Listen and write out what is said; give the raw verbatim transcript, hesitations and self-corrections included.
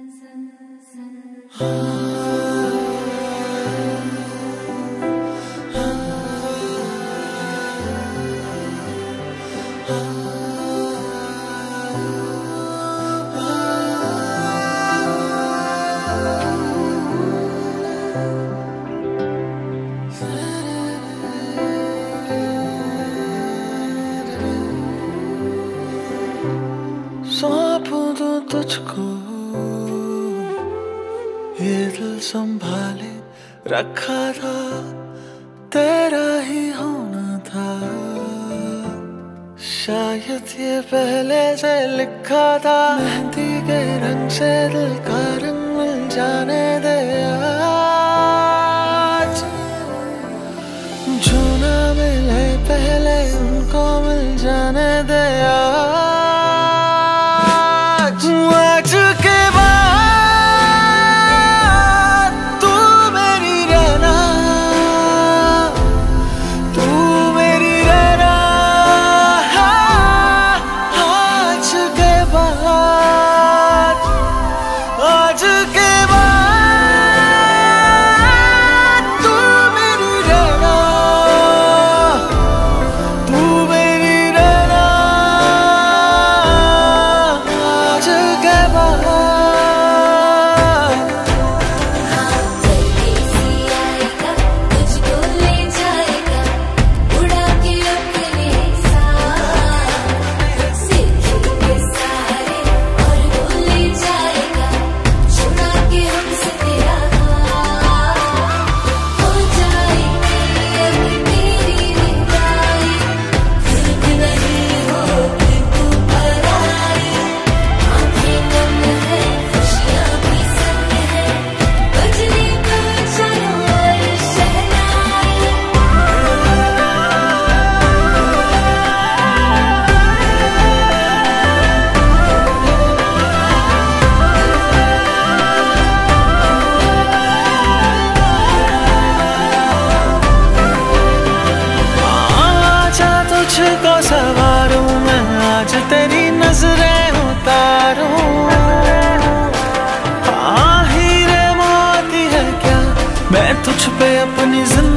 सौंपूं दूं तुझको ये दिल संभाले रखा था, तेरा ही होना था। शायद ये पहले से लिखा था, मेहंदी के रंग से दिल का रंग मिल जाने दे आज। जो ना मिले पहले उनको मिल जाने दे आज। आज के बाद तू मेरी रहना, तू मेरी रहना। आज के बाद, आज के बाद तू मेरी रहना, तू मेरी रहना। आज के बाद तुझको सवारूं मैं, आज तेरी नजरें उतारूं। हाँ हीरे मोती है क्या, मैं तुझ पे अपनी जिंदगी